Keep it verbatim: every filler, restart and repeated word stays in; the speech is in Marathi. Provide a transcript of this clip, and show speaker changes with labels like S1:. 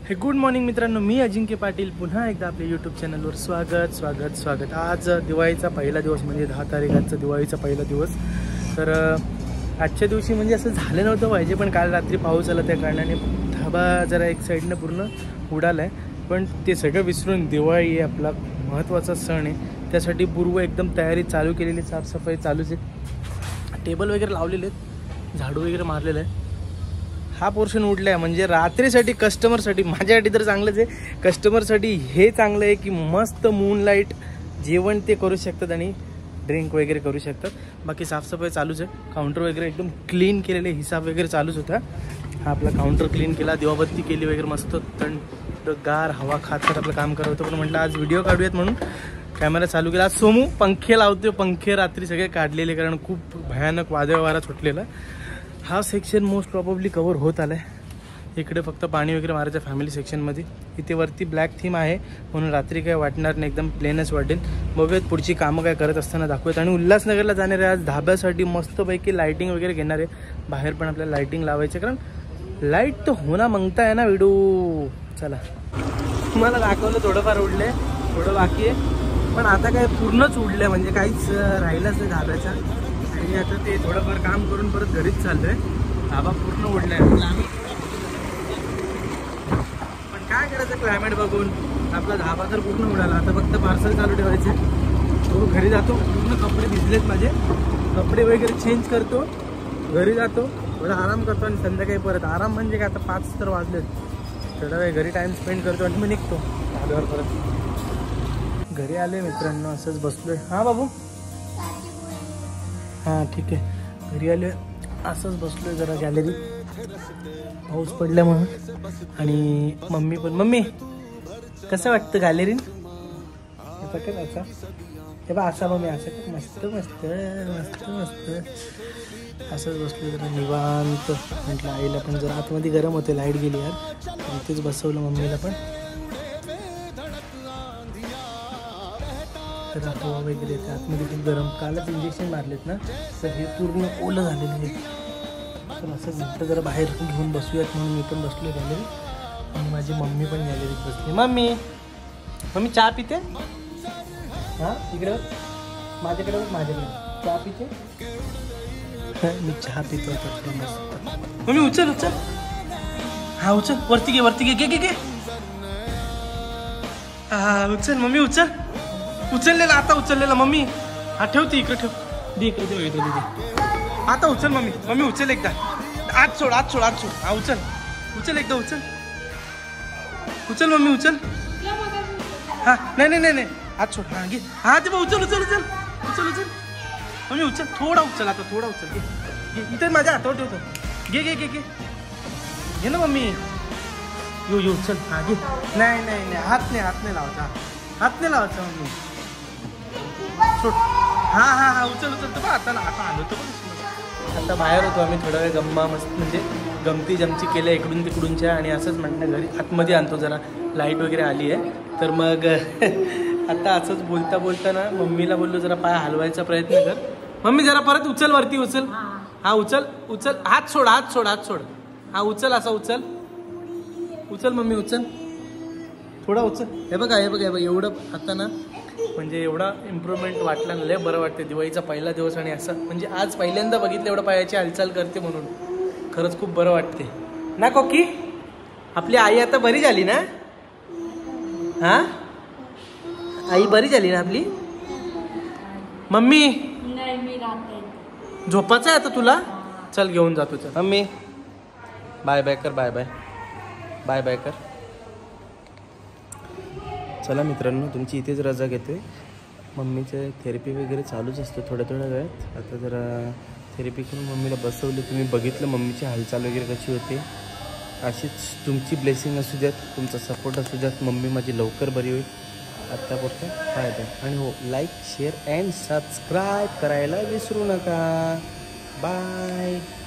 S1: हे गुड मॉर्निंग मित्रांनो, मी अजिंक्य पाटील पुन्हा एकदा आपल्या यूट्यूब चॅनलवर स्वागत स्वागत स्वागत आज दिवाळीचा पहिला दिवस म्हणजे दहा तारखेचा दिवाळीचा पहिला दिवस. तर आजच्या दिवशी म्हणजे असं झालं नव्हतं पाहिजे, पण काल रात्री पाऊस आला त्या कारणाने धाबा जरा एक साईडनं पूर्ण उडाला आहे. पण ते सगळं विसरून दिवाळी आहे आपला महत्त्वाचा सण आहे, त्यासाठी पूर्व एकदम तयारी चालू केलेली, साफसफाई चालूच आहे, टेबल वगैरे लावलेले आहेत, झाडू वगैरे मारलेलं आहे. हा पोर्शन उडला आहे म्हणजे रात्रीसाठी कस्टमरसाठी, माझ्यासाठी तर चांगलंच आहे, कस्टमरसाठी हे चांगलं आहे की मस्त मूनलाईट जेवण ते करू शकतात आणि ड्रिंक वगैरे करू शकतात. बाकी साफसफाई चालूच आहे, काउंटर वगैरे एकदम क्लीन केलेले, हिसाब वगैरे चालूच होता. हा आपला काउंटर क्लीन केला, दिवाबत्ती केली वगैरे, मस्त थंडगार हवा खात खात आपलं काम करत होतं. पण म्हटलं आज व्हिडिओ काढूयात म्हणून कॅमेरा चालू केला. आज सोमू पंखे लावतो, पंखे रात्री सगळे काढलेले कारण खूप भयानक वादळ वारा सुटलेला. हा सेक्शन मोस्ट प्रॉबेबली कवर होत आला आहे. इकडे फक्त पाणी वगैरे मारायचं फॅमिली सेक्शनमध्ये. इथे वरती ब्लॅक थीम आहे म्हणून रात्री काय वाटणार नाही, एकदम प्लेनच वाटेल. बघूयात पुढची कामं काय करत असताना दाखवूयात. आणि उल्हासनगरला जाणार आहे आज धाब्यासाठी, मस्तपैकी लाईटिंग वगैरे घेणार आहे. बाहेर पण आपल्याला लाईटिंग लावायचं कारण लाईट तर होना मागता आहे ना व्हिडिओ. चला, तुम्हाला दाखवलं थोडंफार उडलं आहे, थोडं बाकी आहे, पण आता काय पूर्णच उडलं आहे म्हणजे काहीच राहिलंच नाही धाब्याचा. आणि आता ते थोडंफार काम करून परत घरीच चाललोय. धाबा पूर्ण उडलाय आम्ही, पण काय करायचं क्लायमेट बघून. आपला धाबा तर पूर्ण उडाला, आता फक्त पार्सल चालू ठेवायचे. तो घरी जातो, पूर्ण कपडे भिजलेत माझे, कपडे वगैरे चेंज करतो, घरी जातो, थोडा आराम करतो आणि संध्याकाळी परत आराम म्हणजे काय, आता पाच तर वाजलेत, थोडा वेळ घरी टाइम स्पेंड करतो आणि मग निघतो धाब्यावर परत. घरी आले मित्रांनो, असंच बसलोय. हां बाबू, हां ठीक आहे. घरी आले असंच बसलोय जरा गॅलरीत, पाऊस पडला म्हणून. आणि मम्मी पण, मम्मी कसं वाटतं गॅलरीत? हे बघ असा, हे बघ असा मम्मी, असं का, मस्त मस्त मस्त मस्त असंच बसलो जरा निवांत. म्हटलं आईला पण जरा आतमध्ये गरम होते, लाईट गेली यार, इथेच बसवलं मम्मीला पण. तर हवा वगैरे येते आतमध्ये, खूप गरम. कालच इंजेक्शन मारलेत ना, तर हे पूर्ण ओलं झालेलं आहे. तर असं म्हटलं जरा बाहेर घेऊन बसूयात म्हणून मी पण बसलो गॅलरीत. आणि माझी मम्मी पण गॅलरीत बसली. मम्मी मम्मी चहा पिते? हां इकडे माझ्याकडे बघ, माझ्याकडे चहा पिते. मी चहा पितो आता मस्त. मम्मी उचल उचल, हा उचल, वरती घे वरती घे घे घे हा उचल मम्मी, उचल उचललेला, आता उचललेला मम्मी. हा ठेवते इकडे, ठेव दे इकडे, ठेव इकडे दे. आता उचल मम्मी, मम्मी उचल एकदा, आत सोड आत सोड आत सोड. हा उचल उचल एकदा, उचल उचल मम्मी उचल. हा नाही नाही नाही आत सोड, हा घे, हा ते बघ, उचल उचल उचल उचल उचल मम्मी उचल, थोडा उचल, आता थोडा उचल, घे घे, इथे माझ्या हातावर ठेवतो, घे घे घे घे घे ना मम्मी. यो यो उचल, हा घे. नाही नाही नाही हात नाही, हात नाही लावायचा, हात नाही लावायचा मम्मी. सोड, हा हा हा उचल उचल. तर बघ आता आता आलो तर बघ. आता बाहेर होतो आम्ही, थोडा वेळ गम्मा मस्त म्हणजे गमती जमती केल्या इकडून तिकडूनच्या. आणि असंच म्हटलं घरी आतमध्ये आणतो, जरा लाईट वगैरे आली आहे. तर मग आता असंच बोलता बोलता ना मम्मीला बोललो जरा पाय हलवायचा प्रयत्न कर. मम्मी जरा परत उचल, वरती उचल, हा उचल उचल, हात सोड हात सोड हात सोड, हा उचल, असा उचल उचल मम्मी उचल, थोडा उचल. हे बघा हे बघा हे बघा, एवढं आता ना म्हणजे एवढा इम्प्रूव्हमेंट वाटला ना, लय बरं वाटते. दिवाळीचा पहिला दिवस आणि असं म्हणजे आज पहिल्यांदा बघितलं एवढं पायाची हालचाल करते म्हणून खरंच खूप बरं वाटते ना. कोकी आपली आई आता बरी झाली ना? हा आई बरी झाली ना आपली? मम्मी झोपायचं आहे आता तुला? चल घेऊन जातो. चल मम्मी बाय बाय कर, बाय बाय बाय बाय कर. चला मित्रांनो, तुमची इथेच रजा घेतोय. मम्मीचं थेरपी वगैरे चालूच असतं थोड्या थोड्या वेळात. आता जरा थेरपी करून मम्मीला बसवलं. तुम्ही बघितलं मम्मीची हालचाल वगैरे कशी होते. अशीच तुमची ब्लेसिंग असू द्यात, तुमचा सपोर्ट असू द्यात, मम्मी माझी लवकर बरी होईल. आत्तापुरतं बाय बाय. आणि हो, लाईक शेअर अँड सबस्क्राईब करायला विसरू नका. बाय.